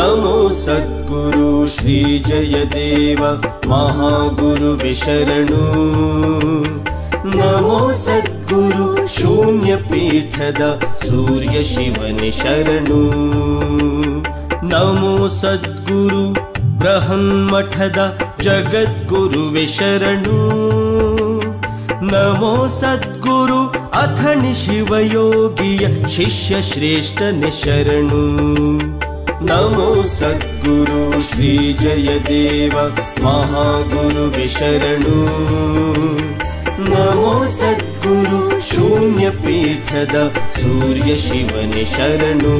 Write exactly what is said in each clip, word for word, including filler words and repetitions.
नमो सद्गुरु श्री जयदेव महागुरुवे शरणु नमो सद्गुरु शून्यपीठद सूर्य शिवने शरणु नमो सद्गुरु बृहन्मठद जगद्गुरुवे शरणु नमो सद्गुरु ಅಥಣಿ ಶಿವಯೋಗಿಯ ಶಿಷ್ಯ ಶ್ರೇಷ್ಠನೆ ಶರಣು ನಮೋ ಸದ್ಗುರು ಶ್ರೀ ಜಯದೇವ ಮಹಾಗುರುವೆ ಶರಣು ನಮೋ ಸದ್ಗುರು ಶೂನ್ಯ ಪೀಠದ ಸೂರ್ಯ ಶಿವನೆ ಶರಣು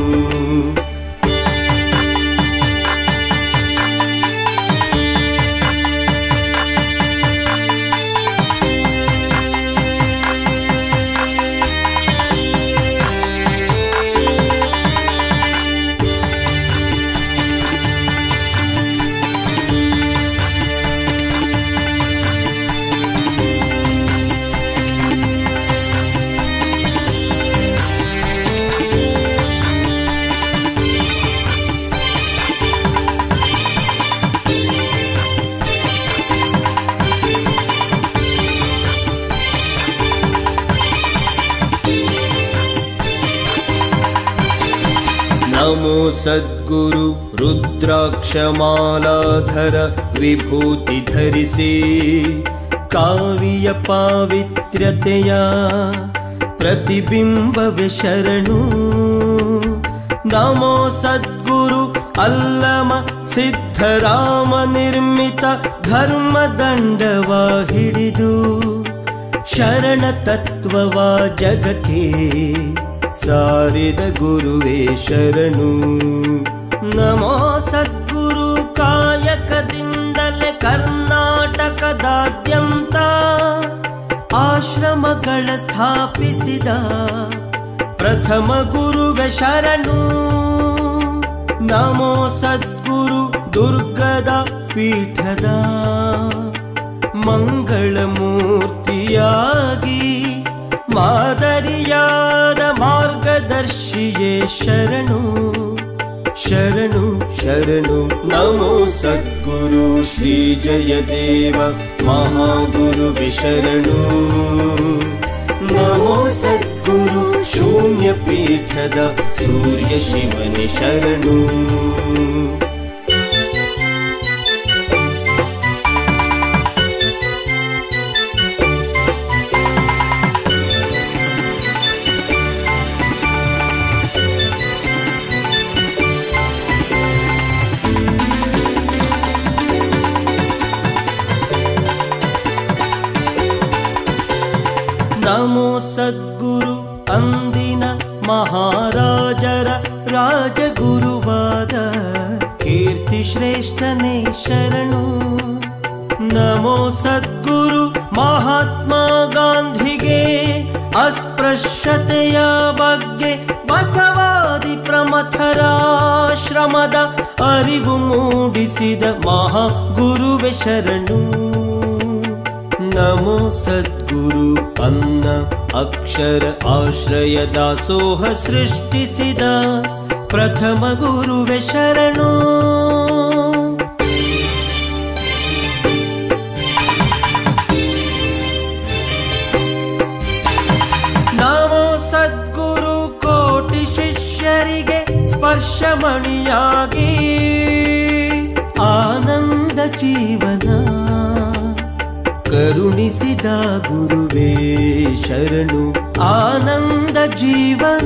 नमो सद्गुरु रुद्राक्षमालाधर विभूति धरिसे काव्य पावित्र्यतेय प्रतिबिंबवे शरणु नमो सद्गुरु अल्लम सिद्धराम निर्मित धर्मदंडवा हिडिदु शरण तत्ववा जगके सारिद गुरुवे शरणु नमो सद्गुरु कायकदिंदले कर्नाटकदाद्यंत आश्रमಗಳ ಸ್ಥಾಪಿಸಿದ ಪ್ರಥಮ ಗುರುವೆ ಶರಣು ನಮೋ ಸದ್ಗುರು ದುರ್ಗದ ಪೀಠದ ಮಂಗಳ ಮೂರ್ತಿಯಾಗಿ ಮಾದರಿಯಾದ ಮಾರ್ಗದರ್ಶಿಯೇ ಶರಣು ಶರಣು ಶರಣು ನಮೋ ಸದ್ಗುರು ಶ್ರೀ ಜಯದೇವ ಮಹಾಗುರುವೆ ಶರಣು ನಮೋ ಸದ್ಗುರು ಶೂನ್ಯ ಪೀಠದ ಸೂರ್ಯ ಶಿವನೆ ಶರಣು ನಮೋ ಸದ್ಗುರು ಅಂದಿನ ಮಹಾರಾಜರ ರಾಜಗುರುವಾದ ಕೀರ್ತಿ ಶ್ರೇಷ್ಠನೇ ಶರಣು ನಮೋ ಸದ್ಗುರು ಮಹಾತ್ಮ ಗಾಂಧಿಗೆ ಅಸ್ಪೃಶ್ಯತೆಯ ಬಗ್ಗೆ ಬಸವಾದಿ ಪ್ರಮಥರಾಶ್ರಮದ ಅರಿವು ಮೂಡಿಸಿದ ಮಹಾಗುರುವೆ ಶರಣು ನಮೋ ಸದ್ಗುರು ಅನ್ನ ಅಕ್ಷರ ಆಶ್ರಯ ದಾಸೋಹ ಸೃಷ್ಟಿಸಿದ ಪ್ರಥಮ ಗುರುವೆ ಶರಣು ನಮೋ ಸದ್ಗುರು ಕೋಟಿ ಶಿಷ್ಯರಿಗೆ ಸ್ಪರ್ಶಮಣಿಯಾಗಿ ಆನಂದ ಜೀವನ ಕರುಣಿಸಿದ ಗುರುವೇ ಶರಣು ಆನಂದ ಜೀವನ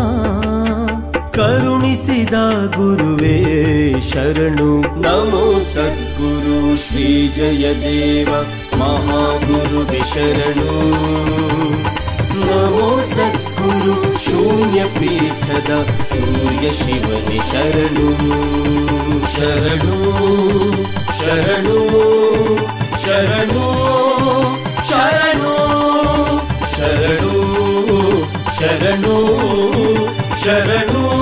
ಕರುಣಿಸಿದ ಗುರುವೇ ಶರಣು ನಮೋ ಸದ್ಗುರು ಶ್ರೀ ಜಯದೇವ ಮಹಾಗುರುವೆ ಶರಣು ನಮೋ ಸದ್ಗುರು ಶೂನ್ಯ ಪೀಠದ ಸೂರ್ಯ ಶಿವನೆ ಶರಣು ಶರಣು ಶರಣು ಶರಣು ಶರಣು ಶರಣು ಶರಣು ಶರಣು